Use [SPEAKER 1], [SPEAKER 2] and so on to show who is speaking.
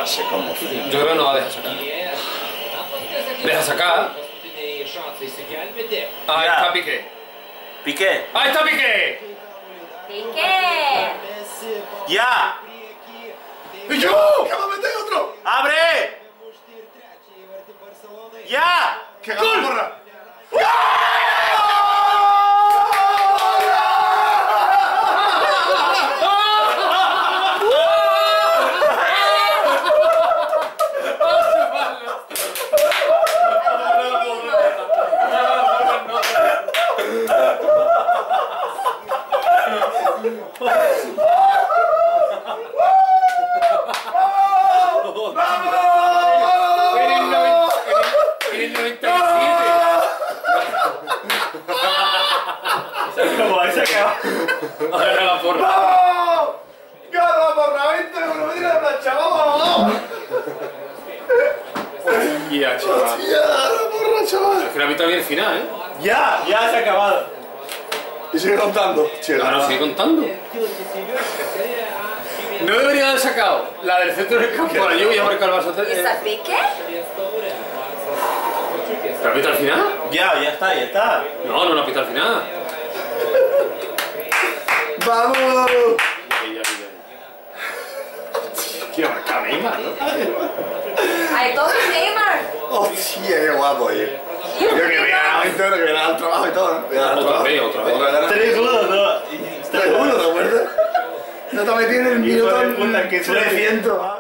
[SPEAKER 1] sé cómo fue.
[SPEAKER 2] Yo creo que no va a dejar sacar. Deja sacar. Ahí
[SPEAKER 3] Ya.
[SPEAKER 2] está Piqué.
[SPEAKER 3] Piqué.
[SPEAKER 2] ¡Ahí está Piqué!
[SPEAKER 4] ¿Piqué?
[SPEAKER 3] ¡Ya!
[SPEAKER 1] ¡Y yo! ¡Que va a meter otro!
[SPEAKER 3] ¡Abre! ¡Ya!
[SPEAKER 1] ¡Que gana Borra!
[SPEAKER 2] En el 97.
[SPEAKER 3] Se acabó.
[SPEAKER 2] Ahora la porra.
[SPEAKER 1] ¡Vamos! ¡Gana Borra! 20 euros! ¡Me tira la plancha! ¡Vamos!
[SPEAKER 2] Hostia, chaval.
[SPEAKER 1] ¡Ya! ¡La Borra, chaval!
[SPEAKER 2] Es que la mitad viene el final, ¿eh?
[SPEAKER 3] ¡Ya! ¡Ya se ha acabado!
[SPEAKER 1] Y sigue contando.
[SPEAKER 2] Claro, sigue contando. No debería haber sacado la del centro del campo. La lluvia marca el Barça.
[SPEAKER 4] ¿Y está Piqué?
[SPEAKER 2] ¿Pero pita al final?
[SPEAKER 3] ¡Ya! ¡Ya está! ¡Ya está!
[SPEAKER 2] No, no la pita al final.
[SPEAKER 1] ¡Vamos!
[SPEAKER 2] Quiero marcar a Neymar, ¿no?
[SPEAKER 4] ¡Ay, todo es Neymar!
[SPEAKER 1] ¡Hostia, qué guapo, eh! Yo que me ganaba 20 euros, que me ganaba el trabajo y todo, ¿no?
[SPEAKER 2] Otra vez.
[SPEAKER 3] 3-1, ¿no?
[SPEAKER 1] 3-1, ¿te acuerdas? No te metí en el minuto
[SPEAKER 3] Hijo de puta, que
[SPEAKER 1] 300.